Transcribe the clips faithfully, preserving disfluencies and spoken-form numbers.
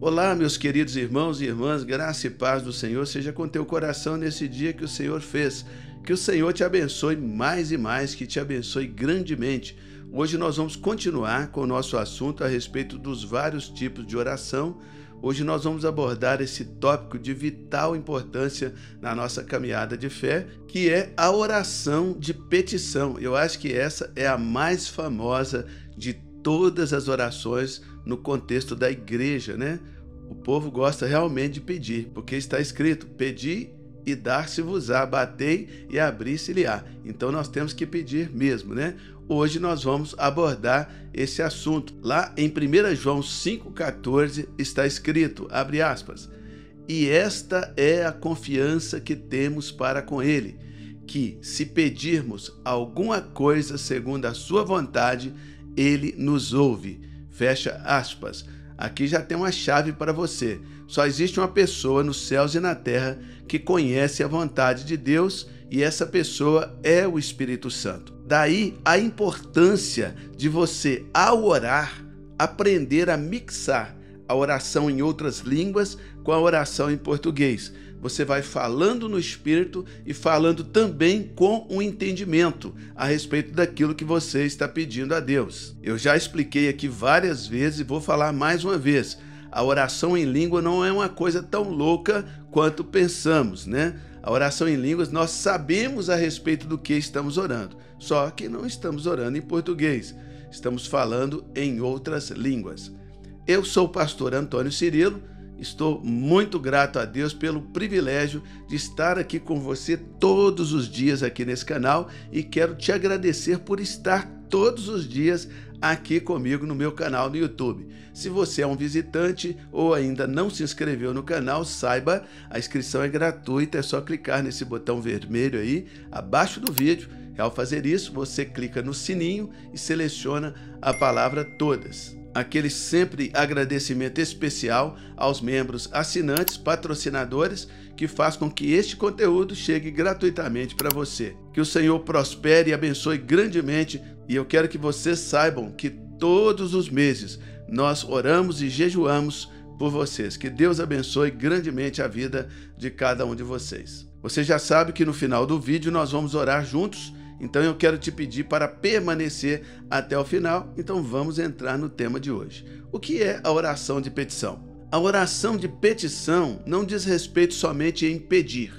Olá, meus queridos irmãos e irmãs, graça e paz do Senhor seja com teu coração nesse dia que o Senhor fez. Que o Senhor te abençoe mais e mais, que te abençoe grandemente. Hoje nós vamos continuar com o nosso assunto a respeito dos vários tipos de oração. Hoje nós vamos abordar esse tópico de vital importância na nossa caminhada de fé, que é a oração de petição. Eu acho que essa é a mais famosa de todas as orações no contexto da igreja, né? O povo gosta realmente de pedir, porque está escrito: pedi e dar-se-vos-á, batei e abrir-se-lhe-á. Então nós temos que pedir mesmo, né? Hoje nós vamos abordar esse assunto. Lá em primeira João cinco, quatorze está escrito, abre aspas, e esta é a confiança que temos para com ele, que se pedirmos alguma coisa segundo a sua vontade, ele nos ouve. Fecha aspas. Aqui já tem uma chave para você. Só existe uma pessoa nos céus e na terra que conhece a vontade de Deus, e essa pessoa é o Espírito Santo. Daí a importância de você, ao orar, aprender a mixar a oração em outras línguas com a oração em português. Você vai falando no Espírito e falando também com o entendimento a respeito daquilo que você está pedindo a Deus. Eu já expliquei aqui várias vezes e vou falar mais uma vez. A oração em língua não é uma coisa tão louca quanto pensamos, né? A oração em línguas, nós sabemos a respeito do que estamos orando, só que não estamos orando em português, estamos falando em outras línguas. Eu sou o pastor Antônio Cirilo. Estou muito grato a Deus pelo privilégio de estar aqui com você todos os dias aqui nesse canal e quero te agradecer por estar todos os dias aqui comigo no meu canal no YouTube. Se você é um visitante ou ainda não se inscreveu no canal, saiba, a inscrição é gratuita, é só clicar nesse botão vermelho aí abaixo do vídeo. Ao fazer isso, você clica no sininho e seleciona a palavra todas. Aquele sempre agradecimento especial aos membros assinantes, patrocinadores, que faz com que este conteúdo chegue gratuitamente para você. Que o Senhor prospere e abençoe grandemente, e eu quero que vocês saibam que todos os meses nós oramos e jejuamos por vocês. Que Deus abençoe grandemente a vida de cada um de vocês. Você já sabe que no final do vídeo nós vamos orar juntos. Então eu quero te pedir para permanecer até o final. Então vamos entrar no tema de hoje. O que é a oração de petição? A oração de petição não diz respeito somente em pedir.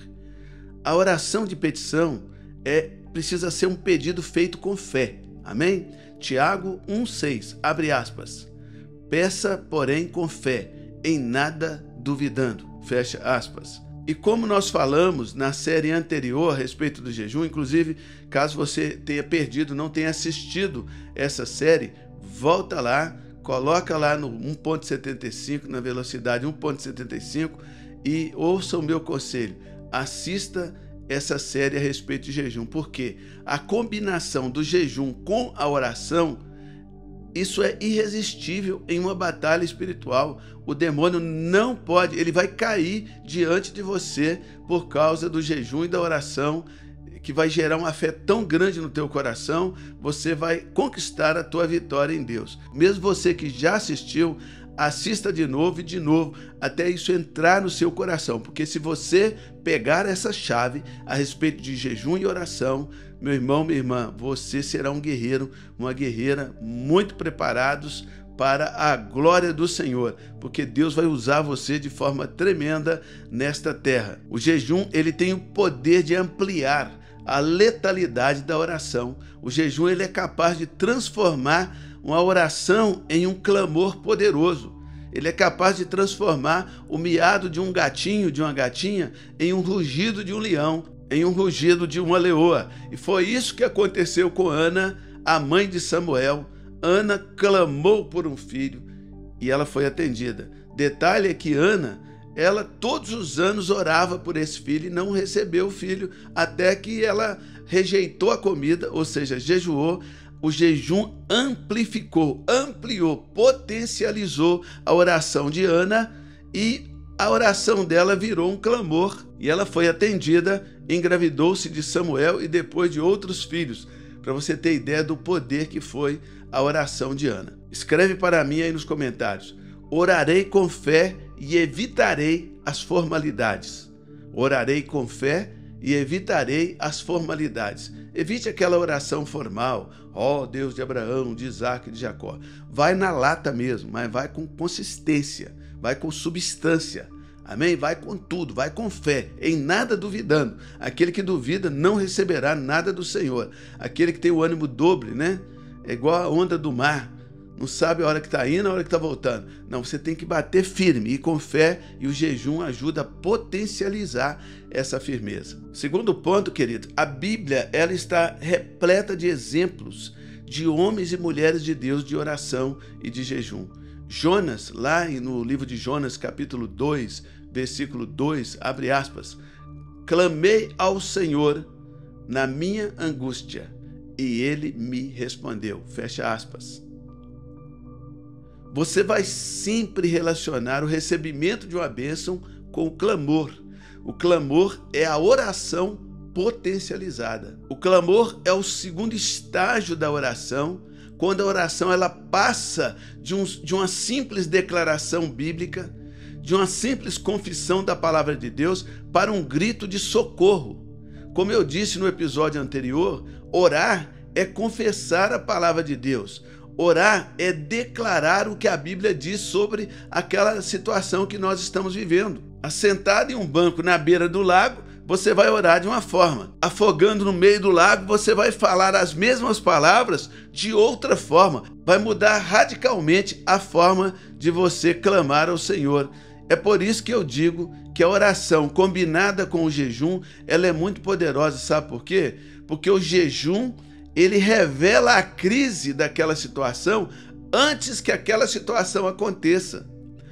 A oração de petição é, precisa ser um pedido feito com fé. Amém? Tiago um, seis, abre aspas. Peça, porém, com fé, em nada duvidando. Fecha aspas. E como nós falamos na série anterior a respeito do jejum, inclusive, caso você tenha perdido, não tenha assistido essa série, volta lá, coloca lá no um ponto setenta e cinco, na velocidade um ponto setenta e cinco e ouça o meu conselho. Assista essa série a respeito de jejum, porque a combinação do jejum com a oração, isso é irresistível em uma batalha espiritual. O demônio não pode, ele vai cair diante de você por causa do jejum e da oração, que vai gerar uma fé tão grande no teu coração, você vai conquistar a tua vitória em Deus. Mesmo você que já assistiu, assista de novo e de novo, até isso entrar no seu coração, porque se você pegar essa chave a respeito de jejum e oração, meu irmão, minha irmã, você será um guerreiro, uma guerreira muito preparados para a glória do Senhor, porque Deus vai usar você de forma tremenda nesta terra. O jejum, ele tem o poder de ampliar a letalidade da oração. O jejum, ele é capaz de transformar uma oração em um clamor poderoso. Ele é capaz de transformar o miado de um gatinho, de uma gatinha, em um rugido de um leão, em um rugido de uma leoa. E foi isso que aconteceu com Ana, a mãe de Samuel. Ana clamou por um filho e ela foi atendida. Detalhe é que Ana, ela todos os anos orava por esse filho e não recebeu o filho, até que ela rejeitou a comida, ou seja, jejuou. O jejum amplificou, ampliou, potencializou a oração de Ana e a oração dela virou um clamor e ela foi atendida, engravidou-se de Samuel e depois de outros filhos, para você ter ideia do poder que foi a oração de Ana. Escreve para mim aí nos comentários, orarei com fé e evitarei as formalidades. Orarei com fé e evitarei as formalidades. Evite aquela oração formal. Ó, Deus de Abraão, de Isaac e de Jacó. Vai na lata mesmo, mas vai com consistência, vai com substância. Amém? Vai com tudo, vai com fé, em nada duvidando. Aquele que duvida não receberá nada do Senhor. Aquele que tem o ânimo dobre, né? É igual a onda do mar. Não sabe a hora que está indo, a hora que está voltando. Não, você tem que bater firme e com fé, e o jejum ajuda a potencializar essa firmeza. Segundo ponto, querido, a Bíblia ela está repleta de exemplos de homens e mulheres de Deus de oração e de jejum. Jonas, lá no livro de Jonas, capítulo dois, versículo dois, abre aspas, clamei ao Senhor na minha angústia, e ele me respondeu, fecha aspas. Você vai sempre relacionar o recebimento de uma bênção com o clamor. O clamor é a oração potencializada. O clamor é o segundo estágio da oração, quando a oração ela passa de, um, de uma simples declaração bíblica, de uma simples confissão da palavra de Deus, para um grito de socorro. Como eu disse no episódio anterior, orar é confessar a palavra de Deus. Orar é declarar o que a Bíblia diz sobre aquela situação que nós estamos vivendo. Assentado em um banco na beira do lago, você vai orar de uma forma. Afogando no meio do lago, você vai falar as mesmas palavras de outra forma. Vai mudar radicalmente a forma de você clamar ao Senhor. É por isso que eu digo que a oração combinada com o jejum, ela é muito poderosa. Sabe por quê? Porque o jejum ele revela a crise daquela situação antes que aquela situação aconteça.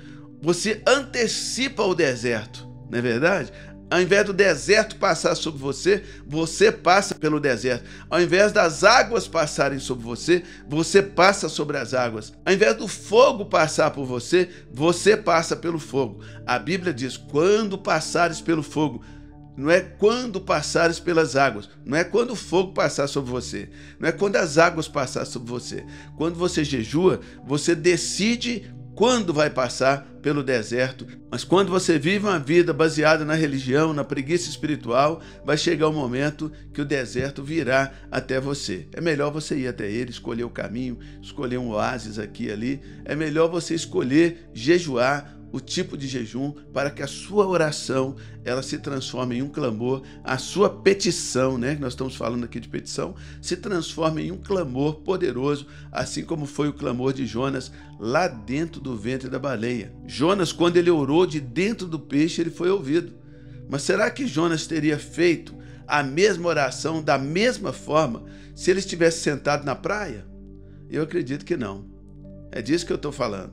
Você antecipa o deserto, não é verdade? Ao invés do deserto passar sobre você, você passa pelo deserto. Ao invés das águas passarem sobre você, você passa sobre as águas. Ao invés do fogo passar por você, você passa pelo fogo. A Bíblia diz, quando passares pelo fogo, não é quando passares pelas águas, não é quando o fogo passar sobre você, não é quando as águas passar sobre você. Quando você jejua, você decide quando vai passar pelo deserto, mas quando você vive uma vida baseada na religião, na preguiça espiritual, vai chegar o momento que o deserto virá até você. É melhor você ir até ele, escolher o caminho, escolher um oásis aqui e ali. É melhor você escolher jejuar, o tipo de jejum, para que a sua oração ela se transforme em um clamor, a sua petição, né, que nós estamos falando aqui de petição, se transforme em um clamor poderoso, assim como foi o clamor de Jonas lá dentro do ventre da baleia. Jonas, quando ele orou de dentro do peixe, ele foi ouvido. Mas será que Jonas teria feito a mesma oração da mesma forma se ele estivesse sentado na praia? Eu acredito que não. É disso que eu estou falando.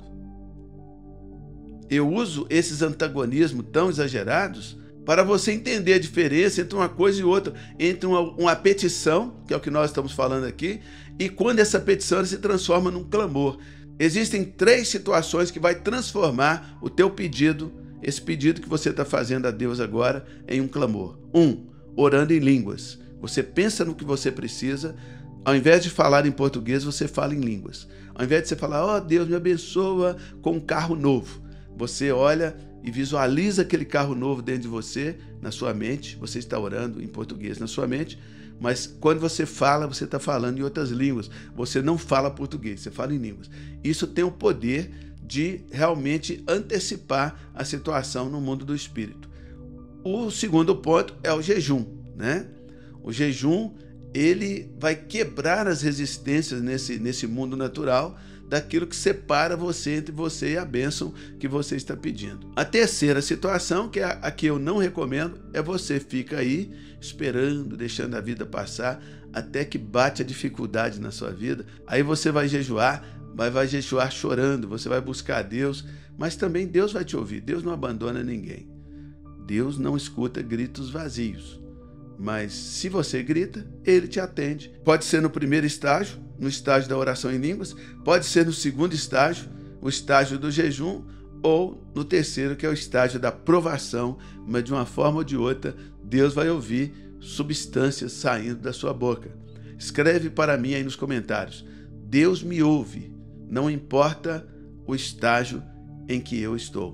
Eu uso esses antagonismos tão exagerados para você entender a diferença entre uma coisa e outra, entre uma, uma petição, que é o que nós estamos falando aqui, e quando essa petição se transforma num clamor. Existem três situações que vai transformar o teu pedido, esse pedido que você está fazendo a Deus agora, em um clamor. Um, orando em línguas. Você pensa no que você precisa, ao invés de falar em português, você fala em línguas. Ao invés de você falar, ó, Deus me abençoa com um carro novo, você olha e visualiza aquele carro novo dentro de você, na sua mente. Você está orando em português na sua mente, mas quando você fala, você está falando em outras línguas. Você não fala português, você fala em línguas. Isso tem o poder de realmente antecipar a situação no mundo do espírito. O segundo ponto é o jejum, né? O jejum, ele vai quebrar as resistências nesse, nesse mundo natural, daquilo que separa você entre você e a bênção que você está pedindo. A terceira situação, que é a que eu não recomendo, é você fica aí esperando, deixando a vida passar, até que bate a dificuldade na sua vida. Aí você vai jejuar, vai, vai jejuar chorando, você vai buscar a Deus, mas também Deus vai te ouvir. Deus não abandona ninguém. Deus não escuta gritos vazios. Mas se você grita, ele te atende. Pode ser no primeiro estágio, no estágio da oração em línguas, pode ser no segundo estágio, o estágio do jejum, ou no terceiro, que é o estágio da provação, mas de uma forma ou de outra, Deus vai ouvir substâncias saindo da sua boca. Escreve para mim aí nos comentários, Deus me ouve, não importa o estágio em que eu estou.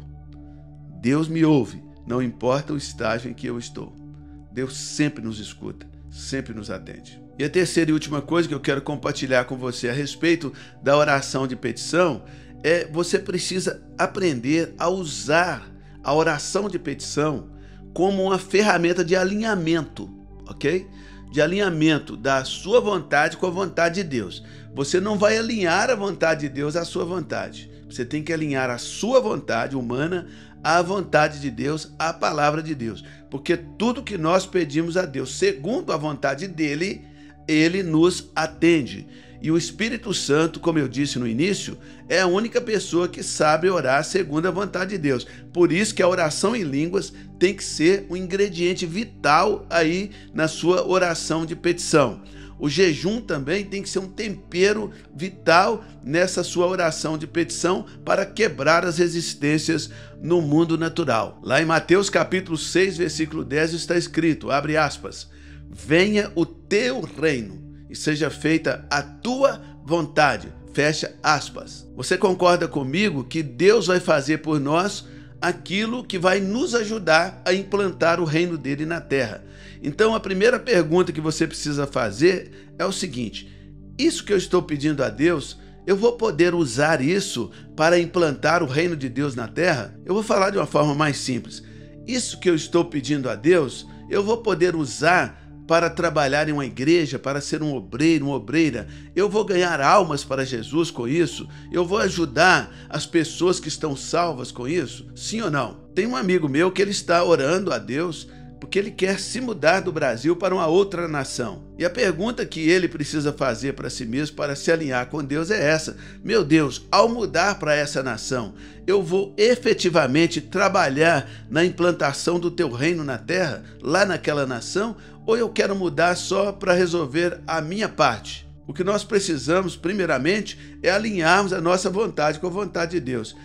Deus me ouve, não importa o estágio em que eu estou. Deus sempre nos escuta, sempre nos atende. E a terceira e última coisa que eu quero compartilhar com você a respeito da oração de petição é você precisa aprender a usar a oração de petição como uma ferramenta de alinhamento, ok? De alinhamento da sua vontade com a vontade de Deus. Você não vai alinhar a vontade de Deus à sua vontade. Você tem que alinhar a sua vontade humana à vontade de Deus, à palavra de Deus. Porque tudo que nós pedimos a Deus segundo a vontade dele, ele nos atende. E o Espírito Santo, como eu disse no início, é a única pessoa que sabe orar segundo a vontade de Deus. Por isso que a oração em línguas tem que ser um ingrediente vital aí na sua oração de petição. O jejum também tem que ser um tempero vital nessa sua oração de petição para quebrar as resistências no mundo natural. Lá em Mateus capítulo seis, versículo dez está escrito, abre aspas, venha o teu reino e seja feita a tua vontade, fecha aspas. Você concorda comigo que Deus vai fazer por nós aquilo que vai nos ajudar a implantar o reino dele na terra? Então a primeira pergunta que você precisa fazer é o seguinte, isso que eu estou pedindo a Deus, eu vou poder usar isso para implantar o reino de Deus na terra? Eu vou falar de uma forma mais simples. Isso que eu estou pedindo a Deus, eu vou poder usar para trabalhar em uma igreja, para ser um obreiro, uma obreira. Eu vou ganhar almas para Jesus com isso? Eu vou ajudar as pessoas que estão salvas com isso? Sim ou não? Tem um amigo meu que ele está orando a Deus porque ele quer se mudar do Brasil para uma outra nação. E a pergunta que ele precisa fazer para si mesmo, para se alinhar com Deus, é essa. Meu Deus, ao mudar para essa nação, eu vou efetivamente trabalhar na implantação do teu reino na terra, lá naquela nação, ou eu quero mudar só para resolver a minha parte? O que nós precisamos, primeiramente, é alinharmos a nossa vontade com a vontade de Deus.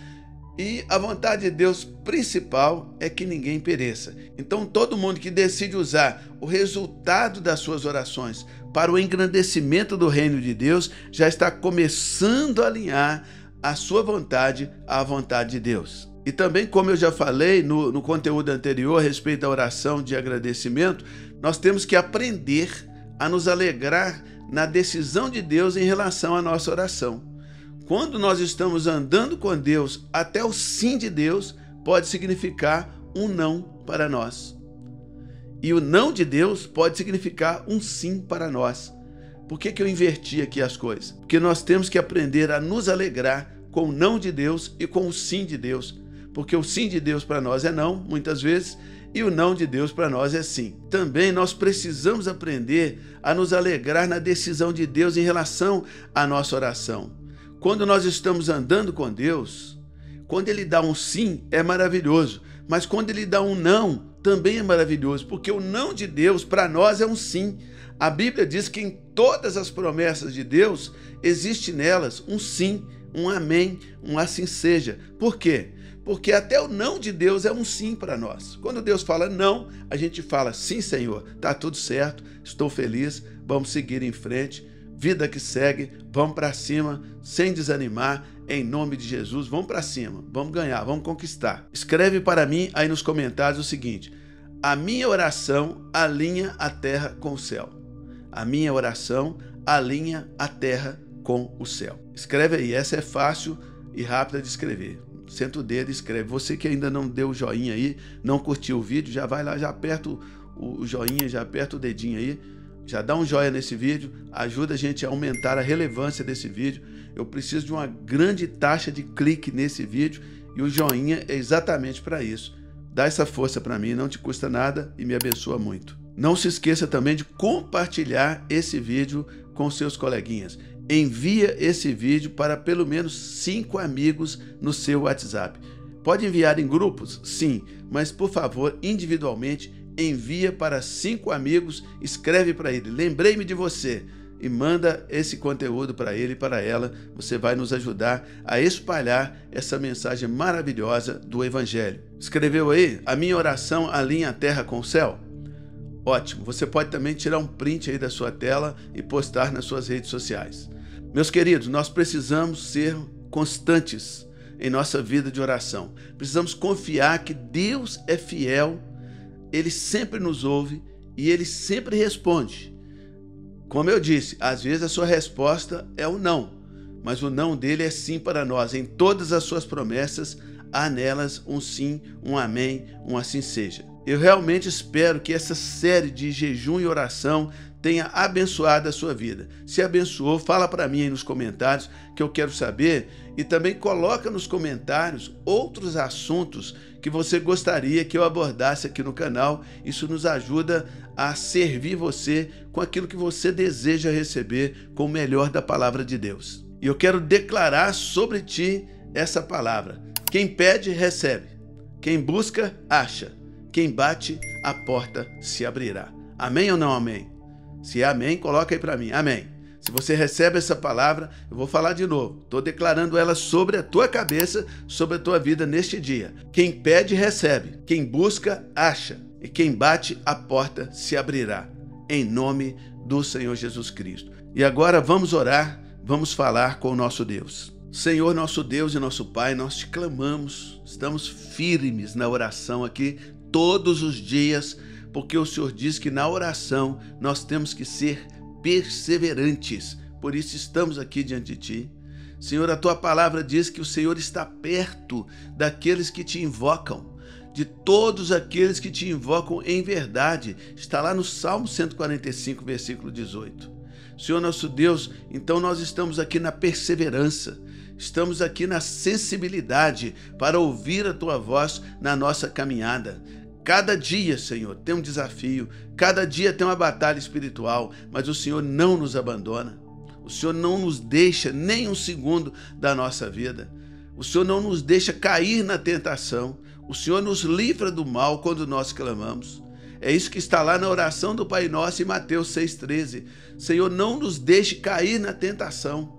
E a vontade de Deus principal é que ninguém pereça. Então todo mundo que decide usar o resultado das suas orações para o engrandecimento do reino de Deus, já está começando a alinhar a sua vontade à vontade de Deus. E também, como eu já falei no, no conteúdo anterior a respeito da oração de agradecimento, nós temos que aprender a nos alegrar na decisão de Deus em relação à nossa oração. Quando nós estamos andando com Deus, até o sim de Deus pode significar um não para nós. E o não de Deus pode significar um sim para nós. Por que que eu inverti aqui as coisas? Porque nós temos que aprender a nos alegrar com o não de Deus e com o sim de Deus. Porque o sim de Deus para nós é não, muitas vezes, e o não de Deus para nós é sim. Também nós precisamos aprender a nos alegrar na decisão de Deus em relação à nossa oração. Quando nós estamos andando com Deus, quando Ele dá um sim, é maravilhoso. Mas quando Ele dá um não, também é maravilhoso. Porque o não de Deus, para nós, é um sim. A Bíblia diz que em todas as promessas de Deus, existe nelas um sim, um amém, um assim seja. Por quê? Porque até o não de Deus é um sim para nós. Quando Deus fala não, a gente fala sim, Senhor, está tudo certo, estou feliz, vamos seguir em frente. Vida que segue, vamos para cima, sem desanimar, em nome de Jesus, vamos para cima, vamos ganhar, vamos conquistar. Escreve para mim aí nos comentários o seguinte, a minha oração alinha a terra com o céu. A minha oração alinha a terra com o céu. Escreve aí, essa é fácil e rápida de escrever. Senta o dedo e escreve. Você que ainda não deu o joinha aí, não curtiu o vídeo, já vai lá, já aperta o joinha, já aperta o dedinho aí. Já dá um joinha nesse vídeo, ajuda a gente a aumentar a relevância desse vídeo. Eu preciso de uma grande taxa de clique nesse vídeo e o joinha é exatamente para isso. Dá essa força para mim, não te custa nada e me abençoa muito. Não se esqueça também de compartilhar esse vídeo com seus coleguinhas. Envia esse vídeo para pelo menos cinco amigos no seu WhatsApp. Pode enviar em grupos? Sim, mas por favor, individualmente, envia para cinco amigos, escreve para ele, lembrei-me de você, e manda esse conteúdo para ele e para ela. Você vai nos ajudar a espalhar essa mensagem maravilhosa do Evangelho. Escreveu aí? A minha oração alinha a terra com o céu? Ótimo, você pode também tirar um print aí da sua tela e postar nas suas redes sociais. Meus queridos, nós precisamos ser constantes em nossa vida de oração. Precisamos confiar que Deus é fiel, Ele sempre nos ouve e Ele sempre responde. Como eu disse, às vezes a sua resposta é o não, mas o não dele é sim para nós. Em todas as suas promessas, há nelas um sim, um amém, um assim seja. Eu realmente espero que essa série de jejum e oração tenha abençoado a sua vida. Se abençoou, fala para mim aí nos comentários que eu quero saber, e também coloca nos comentários outros assuntos que você gostaria que eu abordasse aqui no canal. Isso nos ajuda a servir você com aquilo que você deseja receber, com o melhor da palavra de Deus. E eu quero declarar sobre ti essa palavra: quem pede, recebe. Quem busca, acha. Quem bate, a porta se abrirá. Amém ou não amém? Se é amém, coloca aí para mim. Amém. Se você recebe essa palavra, eu vou falar de novo. Estou declarando ela sobre a tua cabeça, sobre a tua vida neste dia. Quem pede, recebe. Quem busca, acha. E quem bate, a porta se abrirá. Em nome do Senhor Jesus Cristo. E agora vamos orar, vamos falar com o nosso Deus. Senhor, nosso Deus e nosso Pai, nós te clamamos. Estamos firmes na oração aqui todos os dias, porque o Senhor diz que na oração nós temos que ser perseverantes. Por isso estamos aqui diante de Ti. Senhor, a Tua palavra diz que o Senhor está perto daqueles que Te invocam, de todos aqueles que Te invocam em verdade. Está lá no Salmo cento e quarenta e cinco, versículo dezoito. Senhor nosso Deus, então nós estamos aqui na perseverança, estamos aqui na sensibilidade para ouvir a Tua voz na nossa caminhada. Cada dia, Senhor, tem um desafio, cada dia tem uma batalha espiritual, mas o Senhor não nos abandona. O Senhor não nos deixa nem um segundo da nossa vida. O Senhor não nos deixa cair na tentação. O Senhor nos livra do mal quando nós clamamos. É isso que está lá na oração do Pai Nosso em Mateus seis, treze. Senhor, não nos deixe cair na tentação.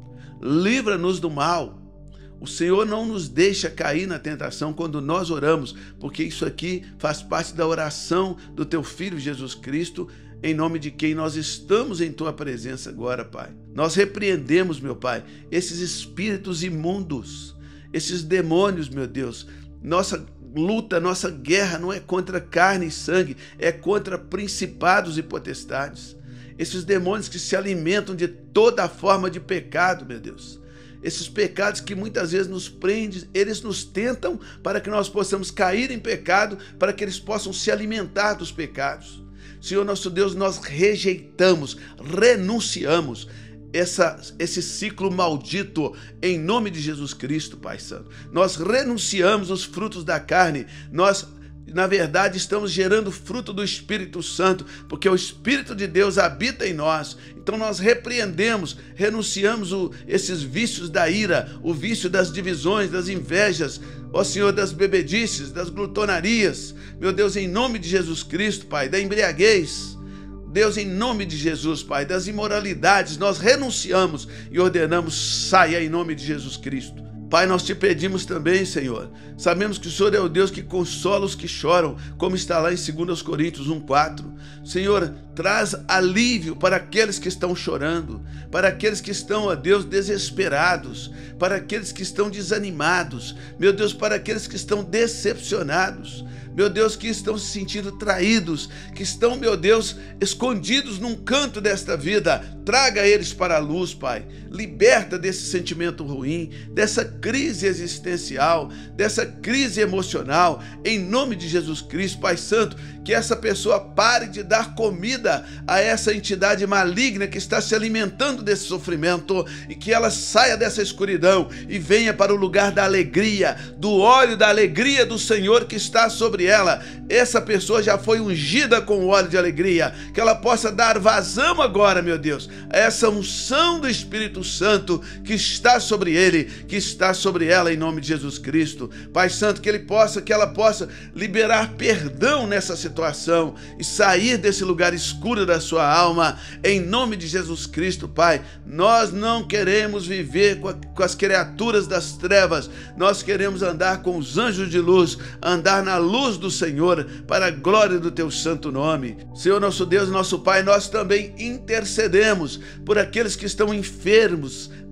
Livra-nos do mal. O Senhor não nos deixa cair na tentação quando nós oramos, porque isso aqui faz parte da oração do Teu Filho Jesus Cristo, em nome de quem nós estamos em Tua presença agora, Pai. Nós repreendemos, meu Pai, esses espíritos imundos, esses demônios, meu Deus. Nossa luta, nossa guerra não é contra carne e sangue, é contra principados e potestades. Esses demônios que se alimentam de toda forma de pecado, meu Deus. Esses pecados que muitas vezes nos prendem, eles nos tentam para que nós possamos cair em pecado, para que eles possam se alimentar dos pecados. Senhor nosso Deus, nós rejeitamos, renunciamos essa, esse ciclo maldito em nome de Jesus Cristo, Pai Santo. Nós renunciamos os frutos da carne, nós na verdade estamos gerando fruto do Espírito Santo, porque o Espírito de Deus habita em nós. Então nós repreendemos, renunciamos o, esses vícios da ira, o vício das divisões, das invejas, ó Senhor, das bebedices, das glutonarias, meu Deus, em nome de Jesus Cristo, Pai, da embriaguez. Deus, em nome de Jesus, Pai, das imoralidades, nós renunciamos e ordenamos, saia em nome de Jesus Cristo. Pai, nós te pedimos também, Senhor, sabemos que o Senhor é o Deus que consola os que choram, como está lá em dois Coríntios um, quatro. Senhor, traz alívio para aqueles que estão chorando, para aqueles que estão, ó Deus, desesperados, para aqueles que estão desanimados, meu Deus, para aqueles que estão decepcionados, meu Deus, que estão se sentindo traídos, que estão, meu Deus, escondidos num canto desta vida. Traga eles para a luz, Pai. Liberta desse sentimento ruim, dessa crise existencial, dessa crise emocional, em nome de Jesus Cristo, Pai Santo, que essa pessoa pare de dar comida a essa entidade maligna que está se alimentando desse sofrimento e que ela saia dessa escuridão e venha para o lugar da alegria, do óleo da alegria do Senhor que está sobre ela. Essa pessoa já foi ungida com o óleo de alegria, que ela possa dar vazão agora, meu Deus, a essa unção do Espírito Santo que está sobre ele, que está sobre ela, em nome de Jesus Cristo. Pai Santo, que ele possa, que ela possa liberar perdão nessa situação e sair desse lugar escuro da sua alma, em nome de Jesus Cristo, Pai. Nós não queremos viver com, a, com as criaturas das trevas, nós queremos andar com os anjos de luz, andar na luz do Senhor, para a glória do teu santo nome. Senhor nosso Deus, nosso Pai, nós também intercedemos por aqueles que estão enfermos,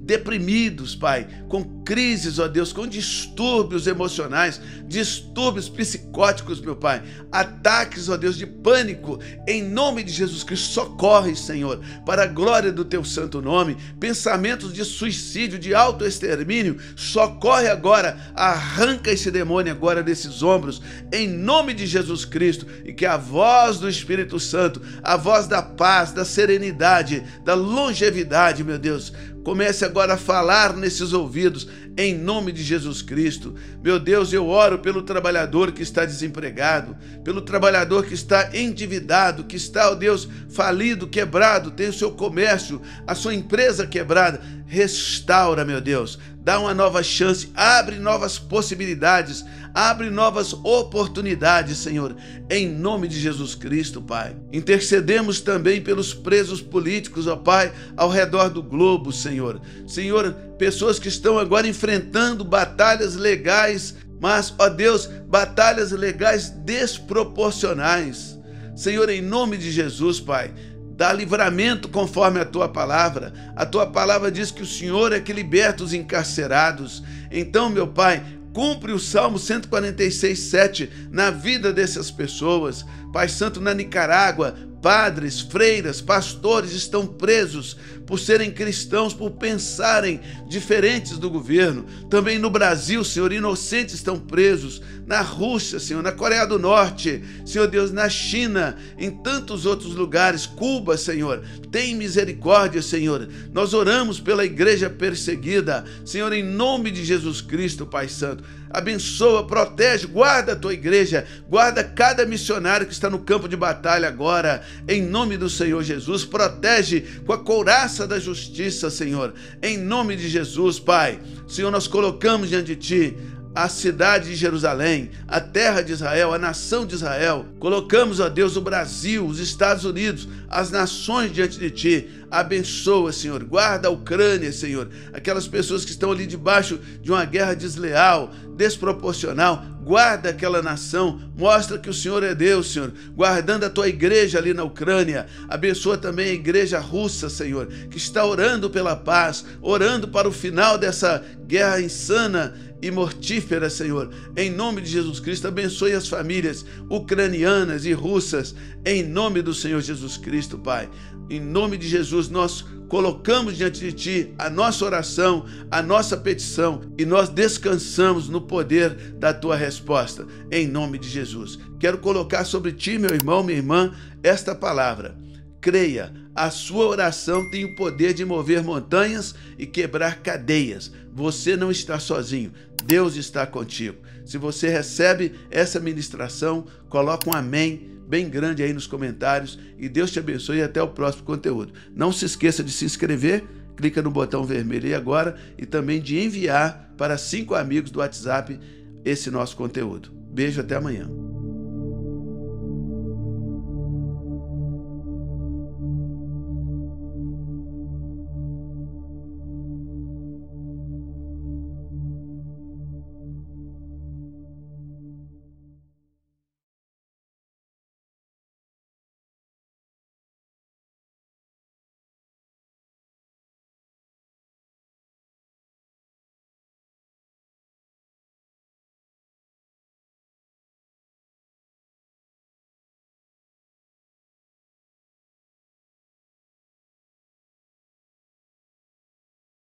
deprimidos, Pai, com crises, ó Deus, com distúrbios emocionais, distúrbios psicóticos, meu Pai, ataques, ó Deus, de pânico, em nome de Jesus Cristo, socorre, Senhor, para a glória do Teu santo nome, pensamentos de suicídio, de autoextermínio, socorre agora, arranca esse demônio agora desses ombros, em nome de Jesus Cristo, e que a voz do Espírito Santo, a voz da paz, da serenidade, da longevidade, meu Deus, comece agora a falar nesses ouvidos, em nome de Jesus Cristo. Meu Deus, eu oro pelo trabalhador que está desempregado, pelo trabalhador que está endividado, que está, ó Deus, falido, quebrado, tem o seu comércio, a sua empresa quebrada. Restaura, meu Deus, dá uma nova chance, abre novas possibilidades, abre novas oportunidades, Senhor, em nome de Jesus Cristo, Pai. Intercedemos também pelos presos políticos, ó Pai, ao redor do globo, Senhor. Senhor, pessoas que estão agora enfrentando batalhas legais, mas, ó Deus, batalhas legais desproporcionais. Senhor, em nome de Jesus, Pai, dá livramento conforme a Tua palavra. A Tua palavra diz que o Senhor é que liberta os encarcerados. Então, meu Pai, cumpre o Salmo cento e quarenta e seis, sete na vida dessas pessoas. Pai Santo, na Nicarágua, padres, freiras, pastores estão presos por serem cristãos, por pensarem diferentes do governo. Também no Brasil, Senhor, inocentes estão presos. Na Rússia, Senhor, na Coreia do Norte, Senhor Deus, na China, em tantos outros lugares. Cuba, Senhor, tem misericórdia, Senhor. Nós oramos pela igreja perseguida, Senhor, em nome de Jesus Cristo, Pai Santo. Abençoa, protege, guarda a Tua igreja, guarda cada missionário que está no campo de batalha agora, em nome do Senhor Jesus. Protege com a couraça da justiça, Senhor, em nome de Jesus, Pai. Senhor, nós colocamos diante de Ti a cidade de Jerusalém, a terra de Israel, a nação de Israel. Colocamos, ó Deus, o Brasil, os Estados Unidos, as nações diante de Ti. Abençoa, Senhor, guarda a Ucrânia, Senhor, aquelas pessoas que estão ali debaixo de uma guerra desleal, desproporcional. Guarda aquela nação, mostra que o Senhor é Deus, Senhor, guardando a Tua igreja ali na Ucrânia. Abençoa também a igreja russa, Senhor, que está orando pela paz, orando para o final dessa guerra insana e mortífera, Senhor. Em nome de Jesus Cristo, abençoe as famílias ucranianas e russas, em nome do Senhor Jesus Cristo, Pai. Em nome de Jesus, nós colocamos diante de Ti a nossa oração, a nossa petição, e nós descansamos no poder da Tua resposta, em nome de Jesus. Quero colocar sobre Ti, meu irmão, minha irmã, esta palavra. Creia, a sua oração tem o poder de mover montanhas e quebrar cadeias. Você não está sozinho, Deus está contigo. Se você recebe essa ministração, coloca um amém bem grande aí nos comentários e Deus te abençoe e até o próximo conteúdo. Não se esqueça de se inscrever, clica no botão vermelho aí agora e também de enviar para cinco amigos do WhatsApp esse nosso conteúdo. Beijo, até amanhã.